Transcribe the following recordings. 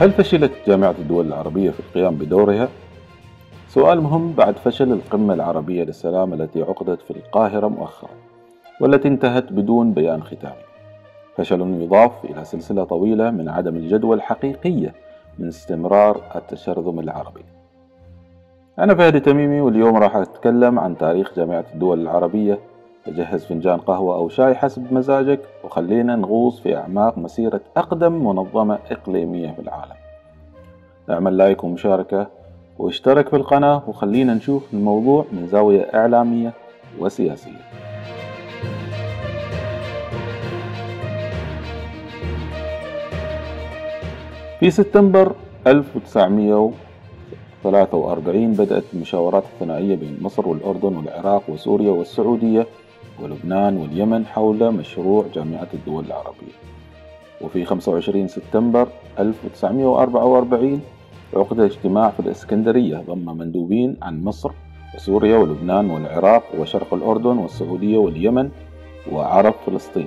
هل فشلت جامعة الدول العربية في القيام بدورها؟ سؤال مهم بعد فشل القمة العربية للسلام التي عقدت في القاهرة مؤخرا، والتي انتهت بدون بيان ختامي. فشل يضاف إلى سلسلة طويلة من عدم الجدوى الحقيقية من استمرار التشرذم العربي. أنا فهد تميمي، واليوم راح أتكلم عن تاريخ جامعة الدول العربية. جهز فنجان قهوة أو شاي حسب مزاجك، وخلينا نغوص في أعماق مسيرة أقدم منظمة إقليمية في العالم. اعمل لايك ومشاركة واشترك في القناة، وخلينا نشوف الموضوع من زاوية إعلامية وسياسية. في سبتمبر 1943 بدأت المشاورات الثنائية بين مصر والأردن والعراق وسوريا والسعودية ولبنان واليمن حول مشروع جامعة الدول العربية. وفي 25 سبتمبر 1944 عقد اجتماع في الإسكندرية ضم مندوبين عن مصر وسوريا ولبنان والعراق وشرق الأردن والسعودية واليمن وعرب فلسطين.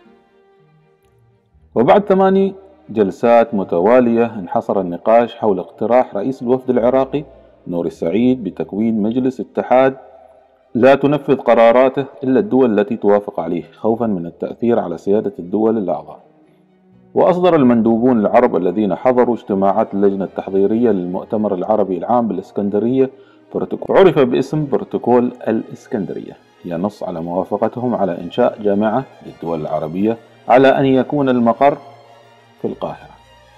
وبعد 8 جلسات متوالية انحصر النقاش حول اقتراح رئيس الوفد العراقي نور السعيد بتكوين مجلس اتحاد لا تنفذ قراراته إلا الدول التي توافق عليه، خوفا من التأثير على سيادة الدول الأعضاء. وأصدر المندوبون العرب الذين حضروا اجتماعات اللجنة التحضيرية للمؤتمر العربي العام بالإسكندرية بروتوكول عرف باسم بروتوكول الإسكندرية، ينص على موافقتهم على إنشاء جامعة للدول العربية على أن يكون المقر في القاهرة.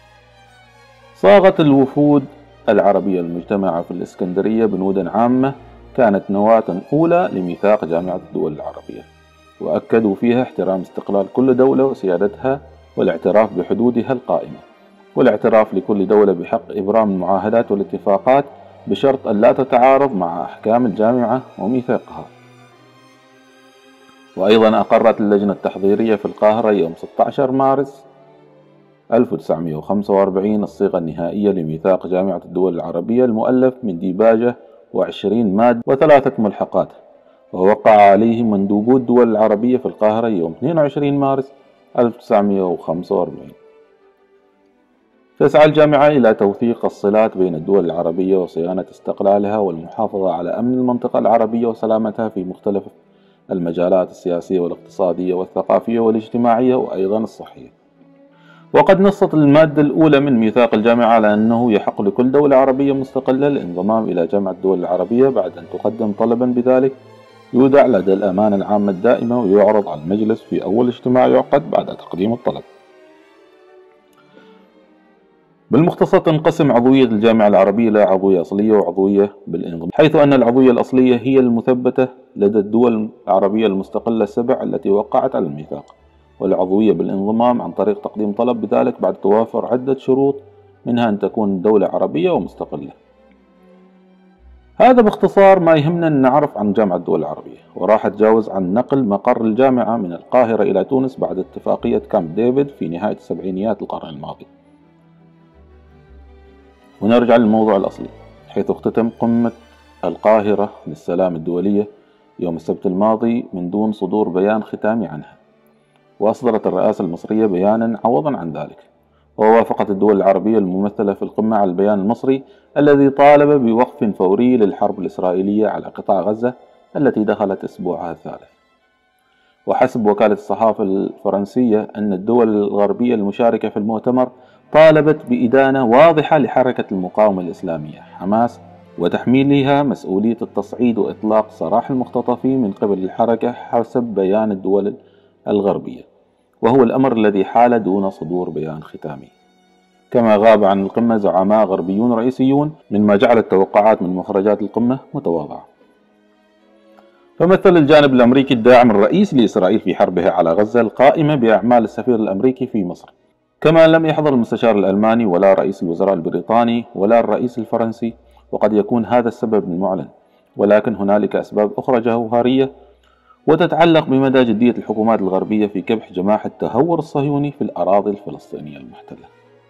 صاغت الوفود العربية المجتمعة في الإسكندرية بنودا عامة كانت نواة أولى لميثاق جامعة الدول العربية، وأكدوا فيها احترام استقلال كل دولة وسيادتها والاعتراف بحدودها القائمة، والاعتراف لكل دولة بحق إبرام المعاهدات والاتفاقات بشرط أن لا تتعارض مع أحكام الجامعة وميثاقها. وأيضا أقرت اللجنة التحضيرية في القاهرة يوم 16 مارس 1945 الصيغة النهائية لميثاق جامعة الدول العربية المؤلف من ديباجة و20 مادة و3 ملحقات، ووقع عليه مندوبو الدول العربية في القاهرة يوم 22 مارس 1945. تسعى الجامعة إلى توثيق الصلات بين الدول العربية وصيانة استقلالها والمحافظة على أمن المنطقة العربية وسلامتها في مختلف المجالات السياسية والاقتصادية والثقافية والاجتماعية وأيضا الصحية. وقد نصت المادة الأولى من ميثاق الجامعة على أنه يحق لكل دولة عربية مستقلة الانضمام إلى جامعة الدول العربية بعد أن تقدم طلبا بذلك، يودع لدى الأمانة العامة الدائمة ويعرض على المجلس في أول اجتماع يعقد بعد تقديم الطلب. بالمختصر تنقسم عضوية الجامعة العربية إلى عضوية أصلية وعضوية بالانضمام، حيث أن العضوية الأصلية هي المثبتة لدى الدول العربية المستقلة ال7 التي وقعت على الميثاق، والعضوية بالانضمام عن طريق تقديم طلب بذلك بعد توافر عدة شروط، منها أن تكون دولة عربية ومستقلة. هذا باختصار ما يهمنا أن نعرف عن جامعة الدول العربية. وراح أتجاوز عن نقل مقر الجامعة من القاهرة إلى تونس بعد اتفاقية كامب ديفيد في نهاية السبعينيات القرن الماضي. ونرجع للموضوع الأصلي، حيث اختتم قمة القاهرة للسلام الدولية يوم السبت الماضي من دون صدور بيان ختامي عنها. وأصدرت الرئاسة المصرية بيانا عوضا عن ذلك، ووافقت الدول العربية الممثلة في القمة على البيان المصري الذي طالب بوقف فوري للحرب الإسرائيلية على قطاع غزة التي دخلت أسبوعها الثالث. وحسب وكالة الصحافة الفرنسية أن الدول الغربية المشاركة في المؤتمر طالبت بإدانة واضحة لحركة المقاومة الإسلامية حماس وتحميلها مسؤولية التصعيد وإطلاق سراح المختطفين من قبل الحركة حسب بيان الدول الغربية، وهو الأمر الذي حال دون صدور بيان ختامي. كما غاب عن القمة زعماء غربيون رئيسيون، مما جعل التوقعات من مخرجات القمة متواضعة. فمثل الجانب الأمريكي الداعم الرئيسي لإسرائيل في حربها على غزة القائمة بأعمال السفير الأمريكي في مصر. كما لم يحضر المستشار الألماني ولا رئيس الوزراء البريطاني ولا الرئيس الفرنسي، وقد يكون هذا السبب المعلن، ولكن هنالك أسباب أخرى جوهرية وتتعلق بمدى جدية الحكومات الغربية في كبح جماح التهور الصهيوني في الأراضي الفلسطينية المحتلة.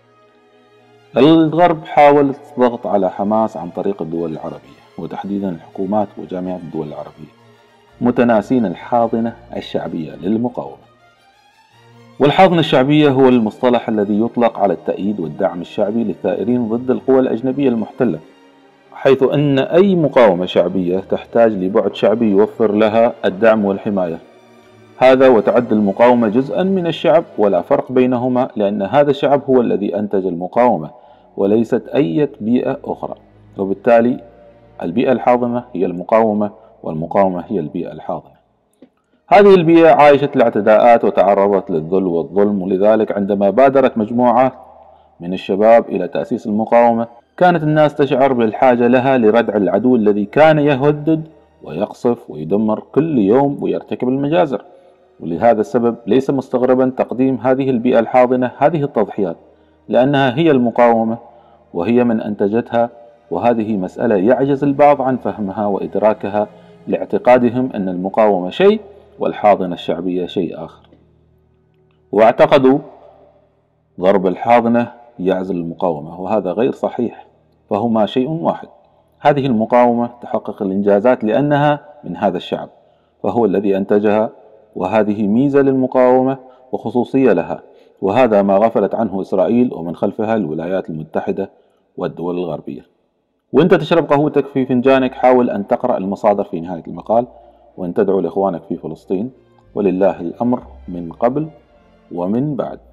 الغرب حاول الضغط على حماس عن طريق الدول العربية، وتحديدا الحكومات وجامعة الدول العربية، متناسين الحاضنة الشعبية للمقاومة. والحاضنة الشعبية هو المصطلح الذي يطلق على التأييد والدعم الشعبي للثائرين ضد القوى الأجنبية المحتلة، حيث أن أي مقاومة شعبية تحتاج لبعد شعبي يوفر لها الدعم والحماية. هذا وتعد المقاومة جزءا من الشعب ولا فرق بينهما، لأن هذا الشعب هو الذي أنتج المقاومة وليست أي بيئة أخرى، وبالتالي البيئة الحاضنة هي المقاومة والمقاومة هي البيئة الحاضنة. هذه البيئة عايشت الاعتداءات وتعرضت للذل والظلم، ولذلك عندما بادرت مجموعة من الشباب إلى تأسيس المقاومة كانت الناس تشعر بالحاجة لها لردع العدو الذي كان يهدد ويقصف ويدمر كل يوم ويرتكب المجازر. ولهذا السبب ليس مستغربا تقديم هذه البيئة الحاضنة هذه التضحيات، لأنها هي المقاومة وهي من أنتجتها، وهذه مسألة يعجز البعض عن فهمها وإدراكها لاعتقادهم أن المقاومة شيء والحاضنة الشعبية شيء آخر، واعتقدوا ضرب الحاضنة يعزل المقاومة، وهذا غير صحيح، فهما شيء واحد. هذه المقاومة تحقق الإنجازات لأنها من هذا الشعب فهو الذي أنتجها، وهذه ميزة للمقاومة وخصوصية لها، وهذا ما غفلت عنه إسرائيل ومن خلفها الولايات المتحدة والدول الغربية. وانت تشرب قهوتك في فنجانك حاول أن تقرأ المصادر في نهاية المقال، وأن تدعو لإخوانك في فلسطين، ولله الأمر من قبل ومن بعد.